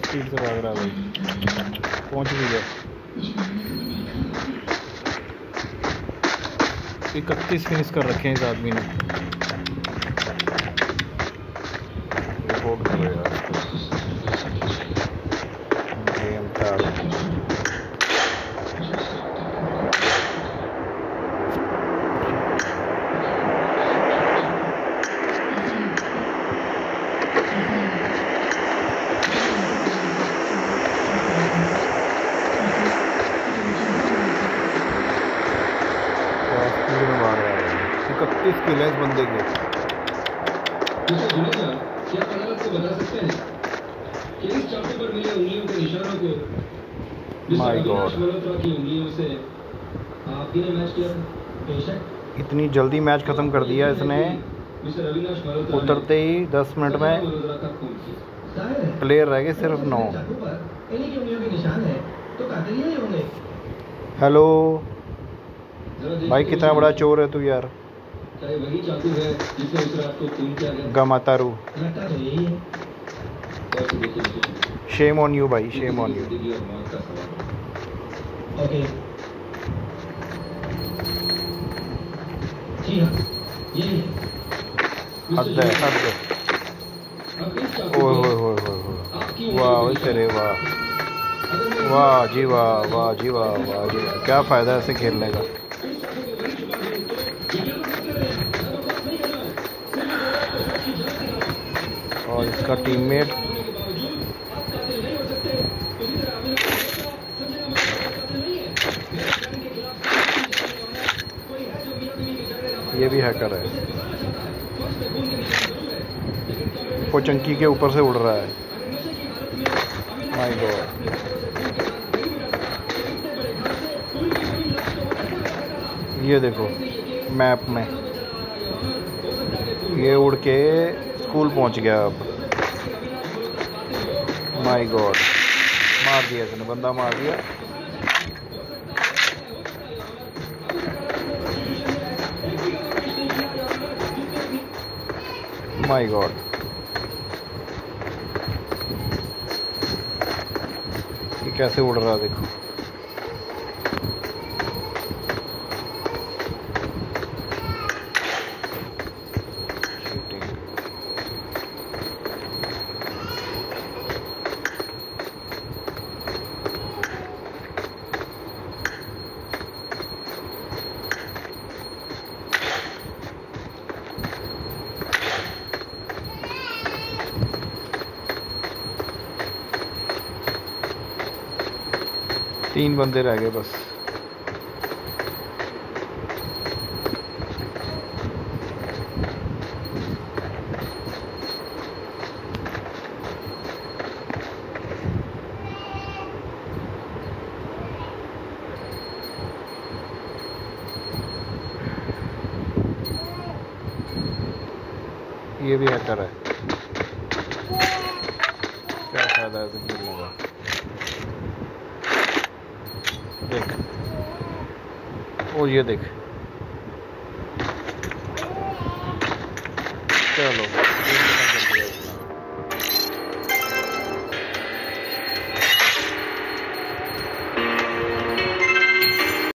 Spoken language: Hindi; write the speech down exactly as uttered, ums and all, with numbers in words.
स्पीड से भाग रहा है भाई, पहुंच भी गया। इकतीस फिनिश कर रखे हैं इस आदमी ने। रिकॉर्ड कर रहा है गेम टाल। इकतीस किलो इस बंदे के। क्या अदालत को बता सकते हैं कि इस चाकू पर मिले उंगलियों के निशानों को माय गॉड की उंगलियों से आपने मैच किया था? बेशक इतनी जल्दी मैच खत्म कर दिया इसने। उतरते ही दस मिनट में प्लेयर रह गए सिर्फ नौ। हेलो भाई, कितना बड़ा चोर है तू यार। वही चाकू है जिससे उस रात को खून किया गया। गमातारू, लगता तो यही है। शेम ऑन यू भाई, शेम ऑन यू। ओके जी हाँ, यही है। हद है, हद है। ओए होए होए होए होए, वाह तेरे वाह, वाह जी वाह, वाह जी वाह, वाह जी वाह। क्या फ़ायदा है ऐसे खेलने का। और इसका टीममेट ये भी हैकर है, वो चंकी के ऊपर से उड़ रहा है। माय गॉड, ये देखो मैप में ये उड़ के स्कूल पहुंच गया। अब माय गॉड, मार दिया इसने, बंदा मार दिया। माय गॉड, ये कैसे उड़ रहा है देखो। तीन बंदे रह गए बस। ये भी हैकर है, क्या फायदा है इसे खेलने का। देख, और ये देख, चलो।